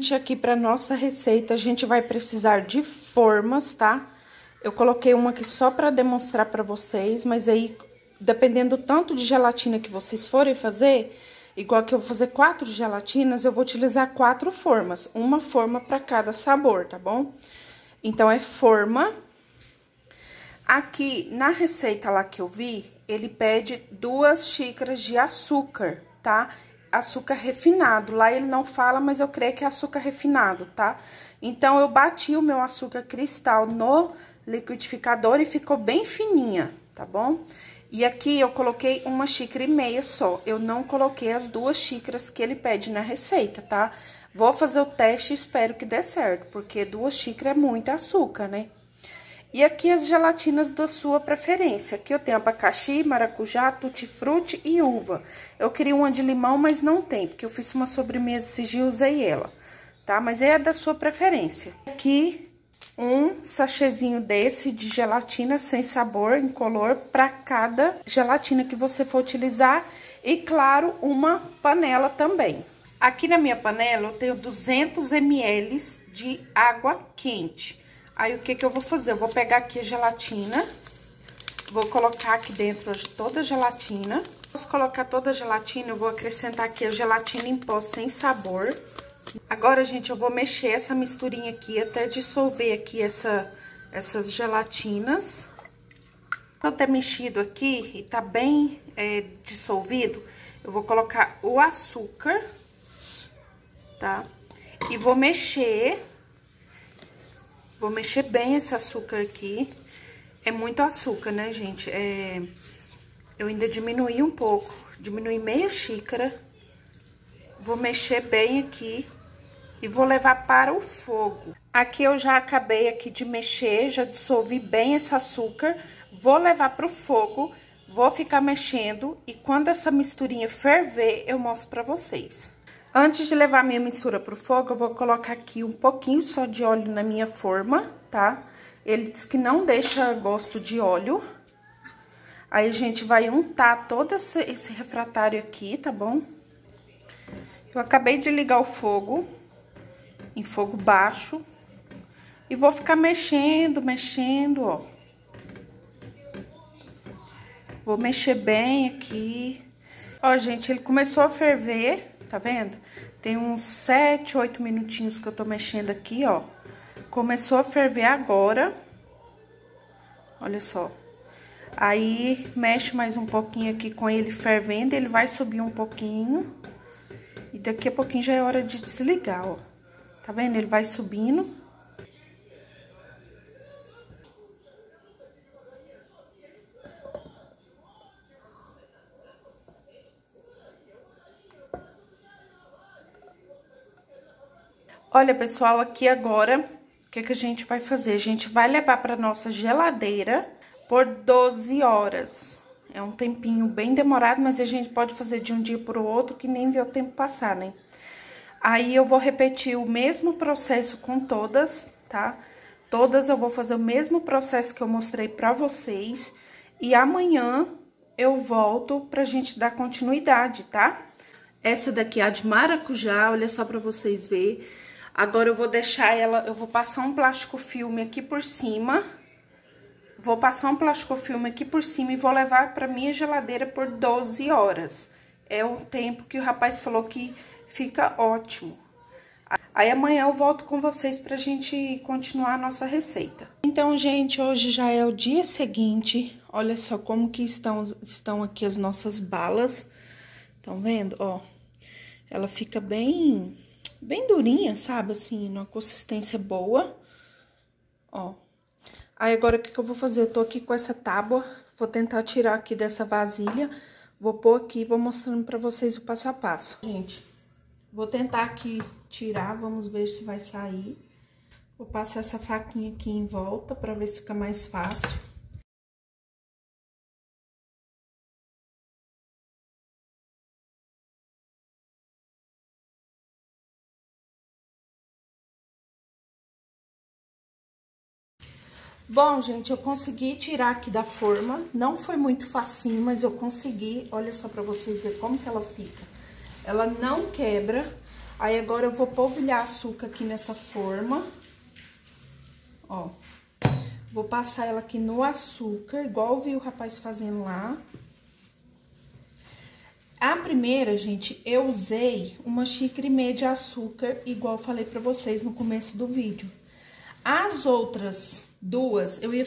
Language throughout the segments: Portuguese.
gente, aqui para nossa receita, a gente vai precisar de formas, tá? Eu coloquei uma aqui só para demonstrar para vocês, mas aí, dependendo do tanto de gelatina que vocês forem fazer, igual que eu vou fazer 4 gelatinas, eu vou utilizar 4 formas, uma forma para cada sabor, tá bom? Então, é forma. Aqui, na receita lá que eu vi, ele pede 2 xícaras de açúcar, tá? Açúcar refinado. Lá ele não fala, mas eu creio que é açúcar refinado, tá? Então, eu bati o meu açúcar cristal no liquidificador e ficou bem fininha, tá bom? E aqui eu coloquei 1,5 xícaras só. Eu não coloquei as 2 xícaras que ele pede na receita, tá? Vou fazer o teste e espero que dê certo, porque 2 xícaras é muito açúcar, né? E aqui as gelatinas da sua preferência. Aqui eu tenho abacaxi, maracujá, tutti-frutti e uva. Eu queria uma de limão, mas não tem, porque eu fiz uma sobremesa esses dias e usei ela, tá? Mas é da sua preferência. Aqui, um sachêzinho desse de gelatina sem sabor, incolor, para cada gelatina que você for utilizar. E, claro, uma panela também. Aqui na minha panela eu tenho 200 ml de água quente. Aí, o que eu vou fazer? Eu vou pegar aqui a gelatina, vou colocar aqui dentro toda a gelatina. Posso colocar toda a gelatina, eu vou acrescentar aqui a gelatina em pó sem sabor. Agora, gente, eu vou mexer essa misturinha aqui até dissolver aqui essas gelatinas. Até mexido aqui e tá bem dissolvido, eu vou colocar o açúcar, tá? E vou mexer bem esse açúcar aqui. É muito açúcar, né, gente? Eu ainda diminui um pouco, diminui meia xícara. Vou mexer bem aqui e vou levar para o fogo. Aqui eu já acabei aqui de mexer, já dissolvi bem esse açúcar. Vou levar para o fogo, vou ficar mexendo e quando essa misturinha ferver, eu mostro para vocês. Antes de levar minha mistura pro fogo, eu vou colocar aqui um pouquinho só de óleo na minha forma, tá? Ele diz que não deixa gosto de óleo. Aí, a gente vai untar todo esse refratário aqui, tá bom? Eu acabei de ligar o fogo, em fogo baixo. E vou ficar mexendo, ó. Vou mexer bem aqui. Ó, gente, ele começou a ferver. Tá vendo? Tem uns 7, 8 minutinhos que eu tô mexendo aqui, ó. Começou a ferver agora. Olha só. Aí, mexe mais um pouquinho aqui com ele fervendo. Ele vai subir um pouquinho. E daqui a pouquinho já é hora de desligar, ó. Tá vendo? Ele vai subindo. Olha, pessoal, aqui agora, o que a gente vai fazer? A gente vai levar para nossa geladeira por 12 horas. É um tempinho bem demorado, mas a gente pode fazer de um dia para o outro, que nem vê o tempo passar, né? Aí, eu vou repetir o mesmo processo com todas, tá? Todas eu vou fazer o mesmo processo que eu mostrei para vocês. E amanhã eu volto pra gente dar continuidade, tá? Essa daqui é a de maracujá, olha só pra vocês verem. Agora, eu vou deixar ela, eu vou passar um plástico filme aqui por cima. Vou passar um plástico filme aqui por cima e vou levar pra minha geladeira por 12 horas. É o tempo que o rapaz falou que fica ótimo. Aí, amanhã eu volto com vocês pra gente continuar a nossa receita. Então, gente, hoje já é o dia seguinte. Olha só como que estão aqui as nossas balas. Estão vendo? Ó, ela fica bem durinha, sabe? Assim, numa consistência boa. Ó. Aí, agora, o que eu vou fazer? Eu tô aqui com essa tábua, vou tentar tirar aqui dessa vasilha. Vou pôr aqui e vou mostrando pra vocês o passo a passo. Gente, vou tentar aqui tirar, vamos ver se vai sair. Vou passar essa faquinha aqui em volta pra ver se fica mais fácil. Bom, gente, eu consegui tirar aqui da forma. Não foi muito facinho, mas eu consegui. Olha só pra vocês verem como que ela fica. Ela não quebra. Aí, agora, eu vou polvilhar açúcar aqui nessa forma. Ó. Vou passar ela aqui no açúcar, igual eu vi o rapaz fazendo lá. A primeira, gente, eu usei 1,5 xícaras de açúcar, igual eu falei pra vocês no começo do vídeo. As outras duas, eu ia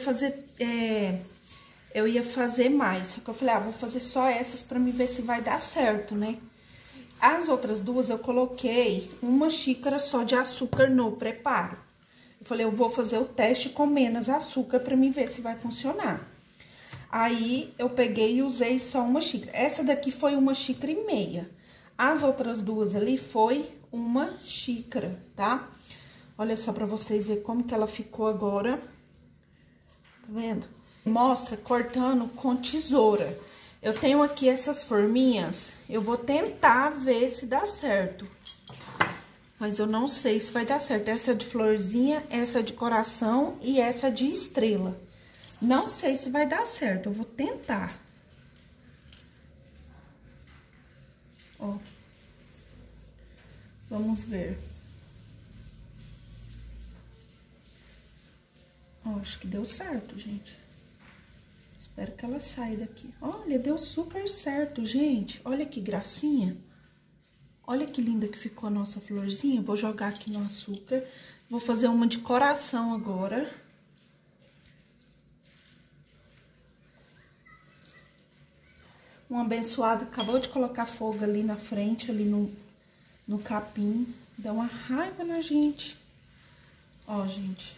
fazer mais, só que eu falei, vou fazer só essas pra me ver se vai dar certo, né? As outras duas, eu coloquei 1 xícara só de açúcar no preparo. Eu falei, eu vou fazer o teste com menos açúcar pra me ver se vai funcionar. Aí, eu peguei e usei só 1 xícara. Essa daqui foi 1,5 xícaras. As outras duas ali foi 1 xícara, tá? Olha só pra vocês verem como que ela ficou agora. Tá vendo? Mostra cortando com tesoura. Eu tenho aqui essas forminhas. Eu vou tentar ver se dá certo. Mas eu não sei se vai dar certo. Essa de florzinha, essa de coração e essa de estrela. Não sei se vai dar certo, eu vou tentar. Ó. Vamos ver. Ó, acho que deu certo, gente. Espero que ela saia daqui. Olha, deu super certo, gente. Olha que gracinha. Olha que linda que ficou a nossa florzinha. Vou jogar aqui no açúcar. Vou fazer uma de coração agora. Um abençoado acabou de colocar fogo ali na frente, ali no capim. Dá uma raiva na gente. Ó, gente.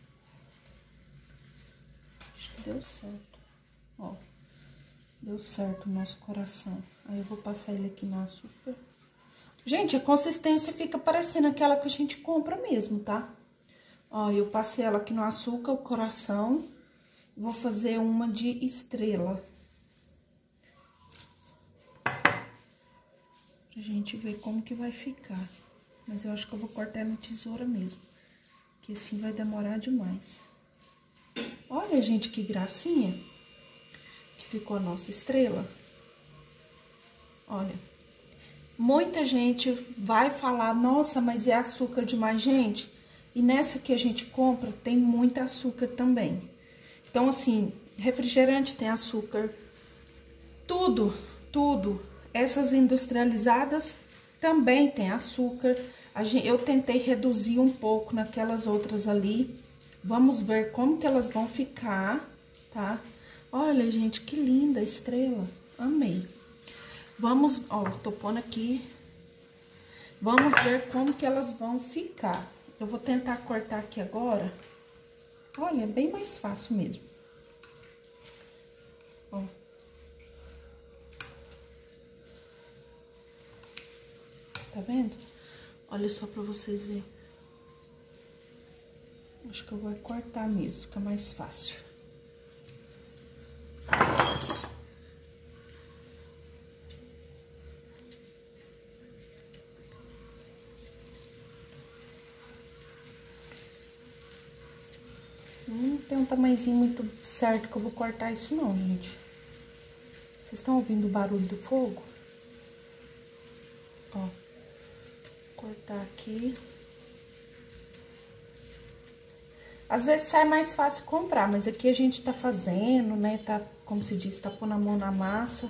Acho que deu certo. Ó. Deu certo o nosso coração. Aí eu vou passar ele aqui no açúcar. Gente, a consistência fica parecendo aquela que a gente compra mesmo, tá? Ó, eu passei ela aqui no açúcar, o coração. Vou fazer uma de estrela. Pra gente ver como que vai ficar. Mas eu acho que eu vou cortar na tesoura mesmo. Que assim vai demorar demais. Olha, gente, que gracinha que ficou a nossa estrela. Olha. Muita gente vai falar, nossa, mas é açúcar demais, gente. E nessa que a gente compra, tem muito açúcar também. Então, assim, refrigerante tem açúcar. Tudo, tudo. Essas industrializadas também tem açúcar. Eu tentei reduzir um pouco naquelas outras ali. Vamos ver como que elas vão ficar, tá? Olha, gente, que linda a estrela. Amei. Vamos, ó, tô pondo aqui. Vamos ver como que elas vão ficar. Eu vou tentar cortar aqui agora. Olha, é bem mais fácil mesmo. Ó. Tá vendo? Olha só pra vocês verem. Acho que eu vou cortar mesmo, fica mais fácil. Não tem um tamanhozinho muito certo que eu vou cortar isso não, gente. Vocês estão ouvindo o barulho do fogo? Ó. Cortar aqui. Às vezes sai mais fácil comprar, mas aqui a gente tá fazendo, né? Tá, como se diz, tá pondo a mão na massa.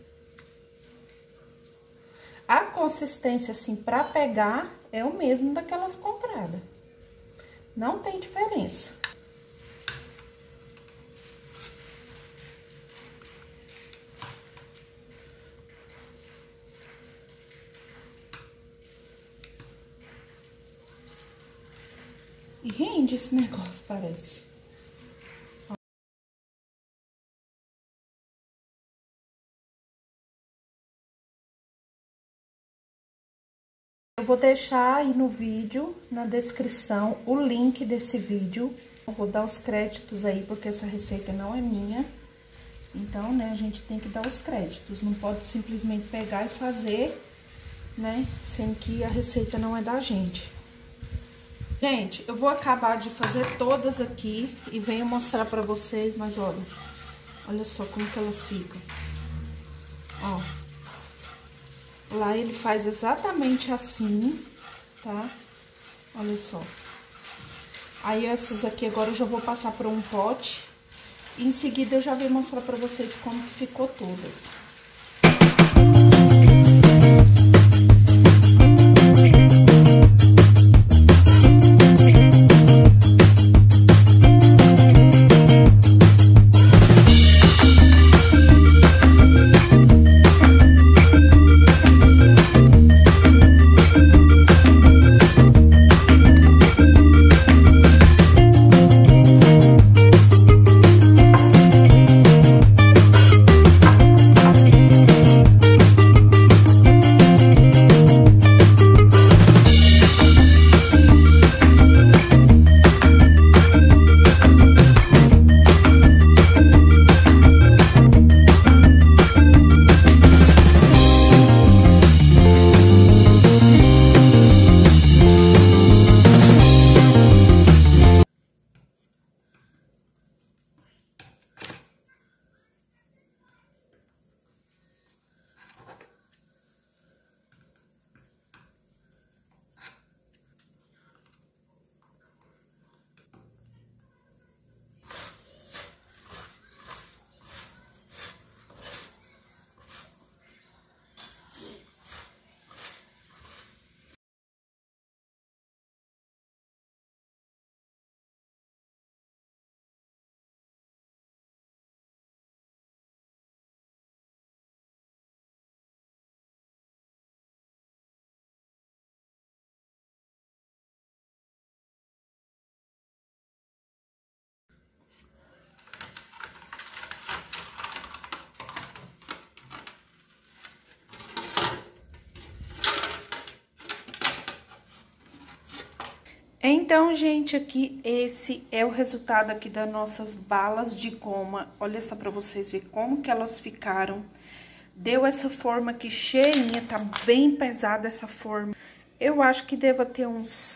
A consistência, assim, pra pegar é o mesmo daquelas compradas. Não tem diferença. E rende esse negócio, parece. Ó. Eu vou deixar aí no vídeo, na descrição, o link desse vídeo. Eu vou dar os créditos aí, porque essa receita não é minha. Então, né, a gente tem que dar os créditos. Não pode simplesmente pegar e fazer, né, sendo que a receita não é da gente. Gente, eu vou acabar de fazer todas aqui e venho mostrar pra vocês, mas olha, olha só como que elas ficam. Ó, lá ele faz exatamente assim, tá? Olha só. Aí, essas aqui agora eu já vou passar para um pote. E em seguida eu já venho mostrar para vocês como que ficou todas. Então, gente, aqui esse é o resultado aqui das nossas balas de goma. Olha só pra vocês verem como que elas ficaram. Deu essa forma aqui cheinha, tá bem pesada essa forma. Eu acho que deva ter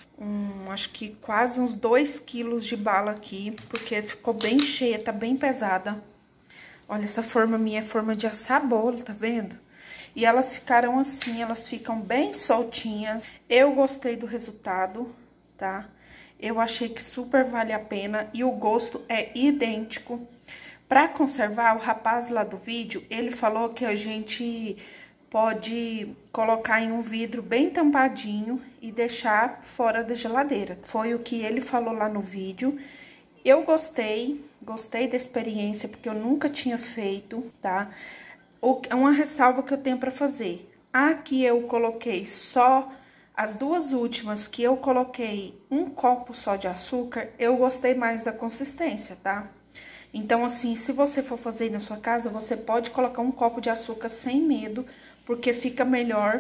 acho que quase uns 2 quilos de bala aqui, porque ficou bem cheia, tá bem pesada. Olha, essa forma minha é forma de assar bolo, tá vendo? E elas ficaram assim, elas ficam bem soltinhas. Eu gostei do resultado, tá? Eu achei que super vale a pena e o gosto é idêntico. Para conservar, o rapaz lá do vídeo, ele falou que a gente pode colocar em um vidro bem tampadinho e deixar fora da geladeira. Foi o que ele falou lá no vídeo. Eu gostei da experiência, porque eu nunca tinha feito, tá? Uma ressalva que eu tenho para fazer. Aqui eu coloquei só as duas últimas que eu coloquei um copo só de açúcar, eu gostei mais da consistência, tá? Então, assim, se você for fazer aí na sua casa, você pode colocar um copo de açúcar sem medo, porque fica melhor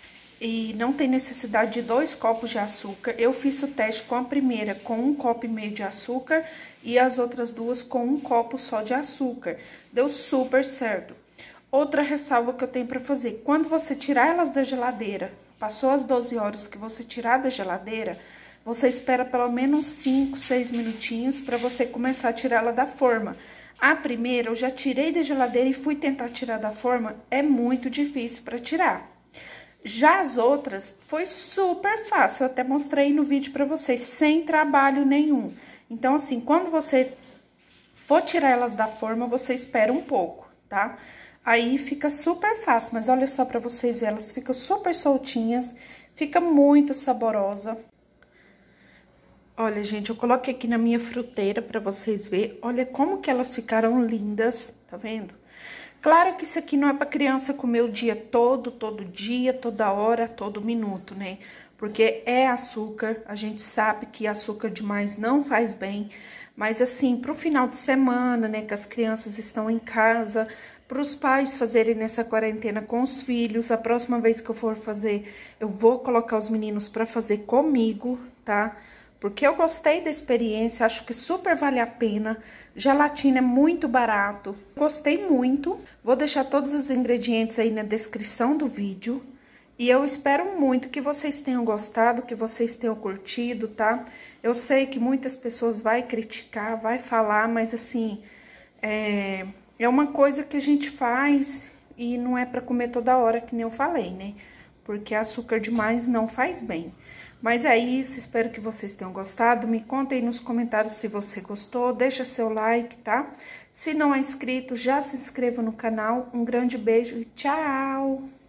e não tem necessidade de 2 copos de açúcar. Eu fiz o teste com a primeira com 1,5 copo de açúcar e as outras duas com 1 copo só de açúcar. Deu super certo. Outra ressalva que eu tenho para fazer, quando você tirar elas da geladeira, passou as 12 horas que você tirar da geladeira, você espera pelo menos 5, 6 minutinhos para você começar a tirar ela da forma. A primeira eu já tirei da geladeira e fui tentar tirar da forma, é muito difícil para tirar. Já as outras foi super fácil, eu até mostrei no vídeo para vocês, sem trabalho nenhum. Então, assim, quando você for tirar elas da forma, você espera um pouco, tá? Aí fica super fácil, mas olha só pra vocês verem, elas ficam super soltinhas, fica muito saborosa. Olha, gente, eu coloquei aqui na minha fruteira pra vocês verem, olha como que elas ficaram lindas, tá vendo? Claro que isso aqui não é pra criança comer o dia todo dia, toda hora, todo minuto, né? Porque é açúcar, a gente sabe que açúcar demais não faz bem, mas assim, pro final de semana, né, que as crianças estão em casa, para os pais fazerem nessa quarentena com os filhos, a próxima vez que eu for fazer, eu vou colocar os meninos para fazer comigo, tá? Porque eu gostei da experiência, acho que super vale a pena. Gelatina é muito barato, gostei muito. Vou deixar todos os ingredientes aí na descrição do vídeo. E eu espero muito que vocês tenham gostado, que vocês tenham curtido, tá? Eu sei que muitas pessoas vão criticar, vai falar, mas assim, é uma coisa que a gente faz e não é pra comer toda hora, que nem eu falei, né? porque açúcar demais não faz bem. Mas é isso, espero que vocês tenham gostado. Me contem aí nos comentários se você gostou, deixa seu like, tá? Se não é inscrito, já se inscreva no canal. Um grande beijo e tchau!